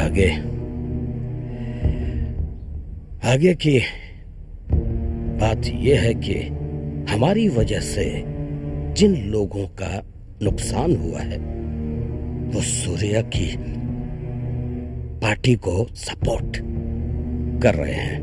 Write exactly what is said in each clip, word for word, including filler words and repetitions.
आगे आगे की बात यह है कि हमारी वजह से जिन लोगों का नुकसान हुआ है वो सूर्या की पार्टी को सपोर्ट कर रहे हैं।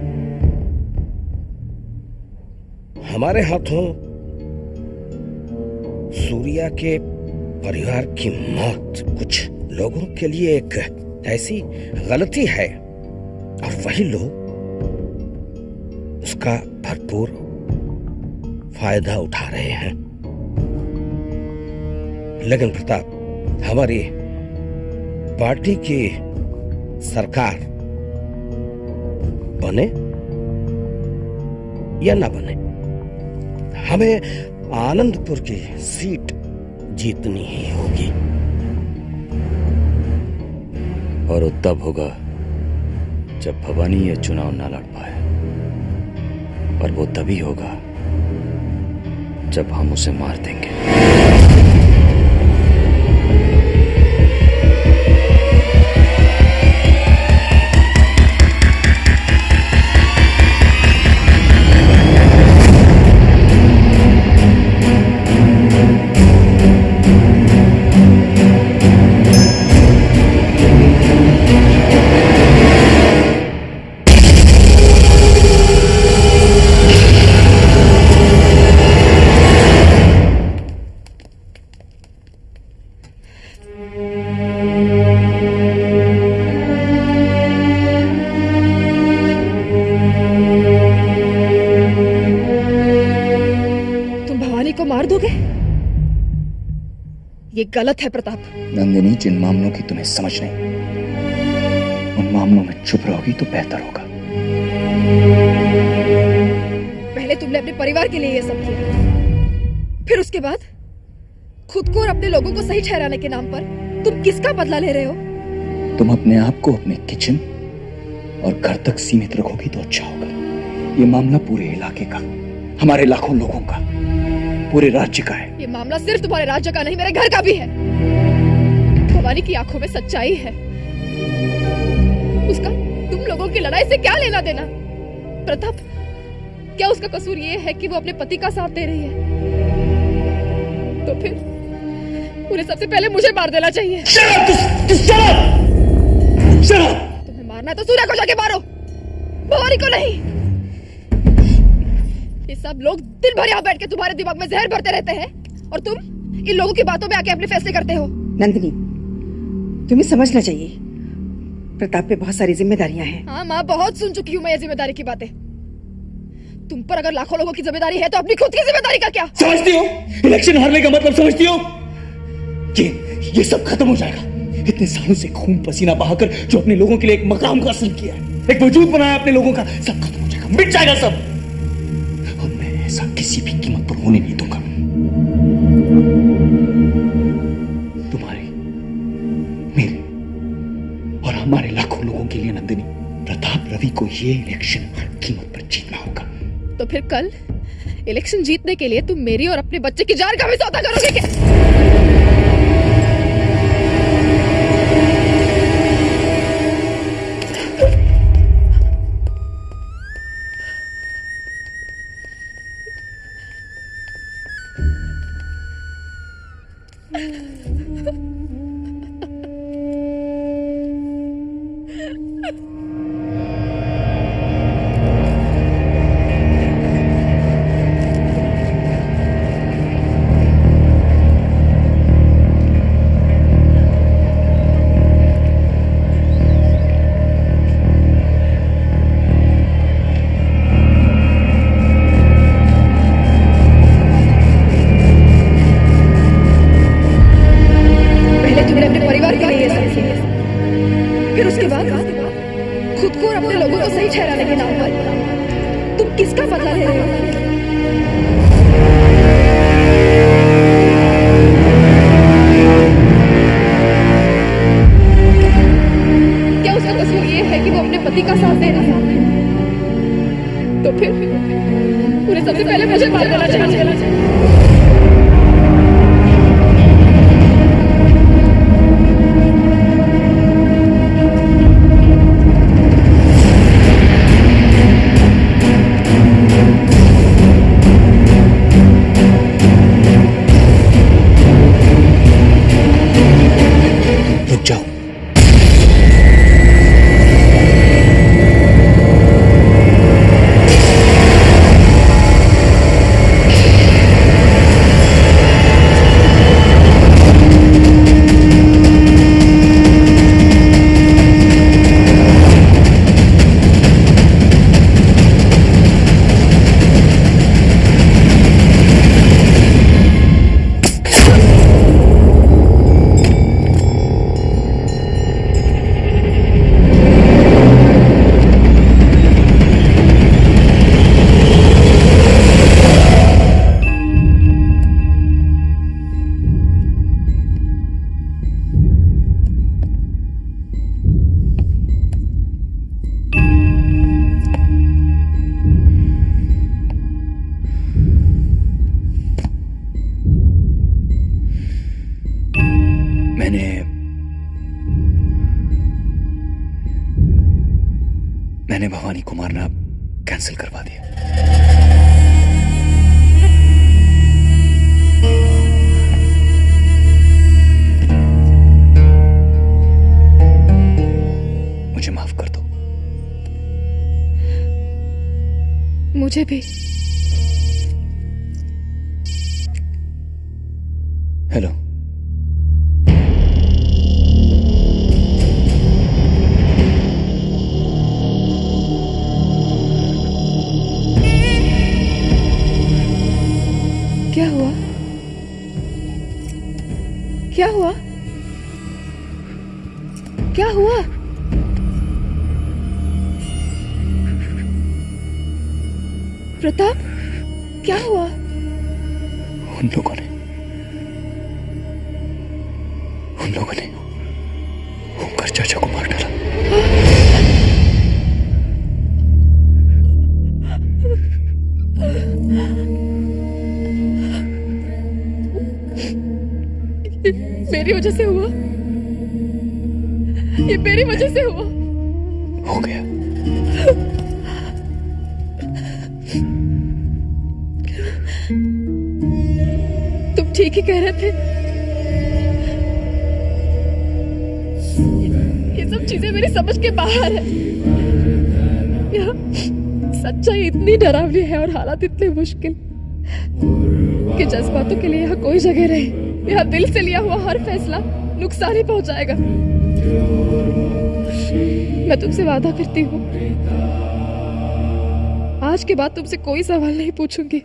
हमारे हाथों सूर्या के परिवार की मौत कुछ लोगों के लिए एक ऐसी गलती है और वही लोग उसका भरपूर फायदा उठा रहे हैं। लेकिन प्रताप, हमारी पार्टी की सरकार बने या ना बने, हमें आनंदपुर की सीट जीतनी ही होगी। और वो तब होगा जब भवानी ये चुनाव ना लड़ पाए, और वो तभी होगा जब हम उसे मार देंगे। ये गलत है प्रताप। नंदिनी, जिन मामलों की तुम्हें समझ नहीं, उन मामलों में चुप रहोगी तो बेहतर होगा। पहले तुमने अपने परिवार के लिए ये सब किया, फिर उसके बाद खुद को और अपने लोगों को सही ठहराने के नाम पर तुम किसका बदला ले रहे हो? तुम अपने आप को अपने किचन और घर तक सीमित रखोगी तो अच्छा होगा। ये मामला पूरे इलाके का, हमारे लाखों लोगों का, पूरे राज्य का है। ये मामला सिर्फ तुम्हारे राज्य का नहीं, मेरे घर का भी है। भवानी की आंखों में सच्चाई है, उसका तुम लोगों की लड़ाई से क्या लेना देना? प्रताप, क्या उसका कसूर ये है कि वो अपने पति का साथ दे रही है? तो फिर उन्हें सबसे पहले मुझे मार देना चाहिए। Shut up! Shut up! Shut up! तुम्हें मारना है तो सूर्या को जाके मारो, भवानी को नहीं। ये सब लोग दिन भर यहाँ बैठ के तुम्हारे दिमाग में जहर भरते रहते हैं और तुम इन लोगों की बातों में आके अपने फैसले करते हो। नंदिनी, तुम्हें समझना चाहिए, प्रताप पे बहुत सारी जिम्मेदारियां हैं। हाँ माँ, बहुत सुन चुकी हूँ मैं ये जिम्मेदारी की बातें। तुम पर अगर लाखों लोगों की जिम्मेदारी है तो अपनी खुद की जिम्मेदारी का क्या? समझती हो? इलेक्शन हारने का मतलब समझती हो? ये ये सब खत्म हो जाएगा। इतने सालों से खून पसीना बहाकर जो अपने लोगों के लिए एक मकाम हासिल किया है, एक वजूद बनाया अपने लोगों का, सब खत्म हो जाएगा, मिट जाएगा सब। और मैं ऐसा किसी भी कीमत पर होने नहीं दूंगा। तुम्हारे, मेरे और हमारे लाखों लोगों के लिए नंदिनी, प्रताप रवि को ये इलेक्शन हर कीमत पर जीतना होगा। तो फिर कल इलेक्शन जीतने के लिए तुम मेरी और अपने बच्चे की जान का भी सौदा करोगे क्या? मैंने भवानी को मारना कैंसिल करवा दिया। मुझे माफ कर दो। मुझे भी। हेलो। क्या हुआ? क्या हुआ? क्या हुआ? प्रताप, क्या हुआ? उन लोगों ने उन लोगों ने ओंकार चाचा को मार डाला। मेरी वजह से हुआ। ये मेरी वजह से हुआ। हो गया। तुम ठीक ही कह रहे थे। ये सब चीजें मेरी समझ के बाहर है। यहाँ सच्चाई इतनी डरावनी है और हालात इतने मुश्किल कि जज्बातों के लिए यहाँ कोई जगह नहीं। यहाँ दिल से लिया हुआ हर फैसला नुकसान ही पहुंचाएगा। मैं तुमसे वादा करती हूँ, आज के बाद तुमसे कोई सवाल नहीं पूछूंगी।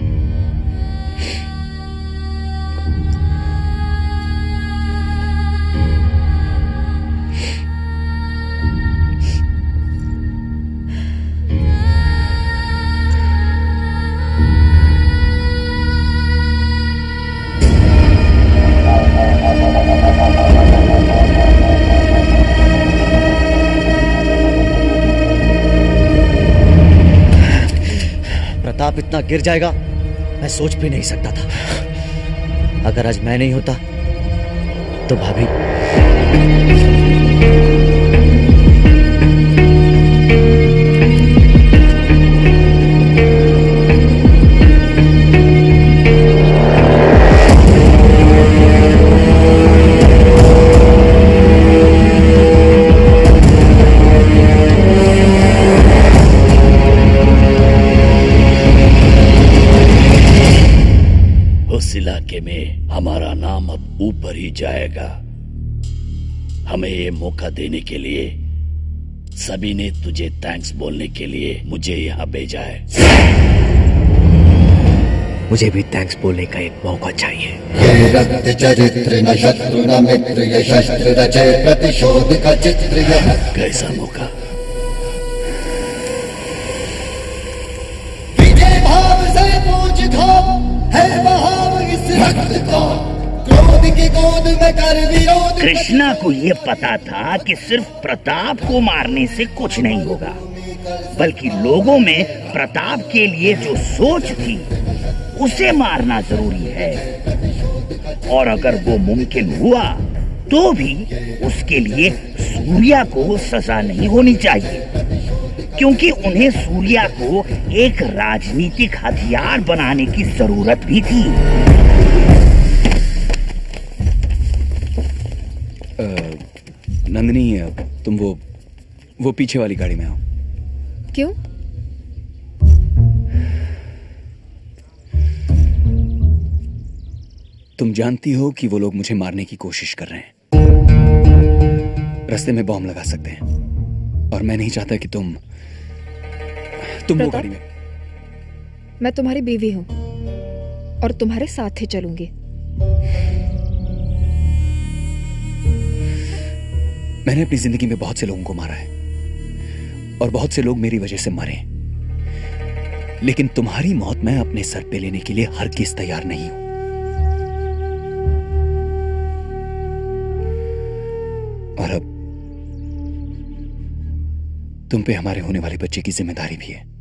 प्रताप इतना गिर जाएगा मैं सोच भी नहीं सकता था। अगर आज मैं नहीं होता तो भाभी। उस इलाके में हमारा नाम अब ऊपर ही जाएगा। हमें ये मौका देने के लिए सभी ने तुझे थैंक्स बोलने के लिए मुझे यहाँ भेजा है। मुझे भी थैंक्स बोलने का एक मौका चाहिए। ये रक्त चरित्र न शत्रु न मित्र, ये शस्त्र रचे प्रतिशोध का चित्र। कैसा मौका? विजय भाव से पूछ दो है बहाव इस रक्त को, क्रोध की गोद में कर विरोध। कृष्णा को ये पता था कि सिर्फ प्रताप को मारने से कुछ नहीं होगा, बल्कि लोगों में प्रताप के लिए जो सोच थी उसे मारना जरूरी है। और अगर वो मुमकिन हुआ तो भी उसके लिए सूर्या को सजा नहीं होनी चाहिए, क्योंकि उन्हें सूर्या को एक राजनीतिक हथियार बनाने की जरूरत भी थी। नंदिनी, तुम वो वो पीछे वाली गाड़ी में आओ। क्यों? तुम जानती हो कि वो लोग मुझे मारने की कोशिश कर रहे हैं। रास्ते में बॉम्ब लगा सकते हैं और मैं नहीं चाहता कि तुम तुम वो गाड़ी में। मैं तुम्हारी बीवी हूं और तुम्हारे साथ ही चलूंगी। मैंने अपनी जिंदगी में बहुत से लोगों को मारा है और बहुत से लोग मेरी वजह से मरे, लेकिन तुम्हारी मौत मैं अपने सर पे लेने के लिए हरगिज़ तैयार नहीं हूं। और अब तुम पे हमारे होने वाले बच्चे की जिम्मेदारी भी है।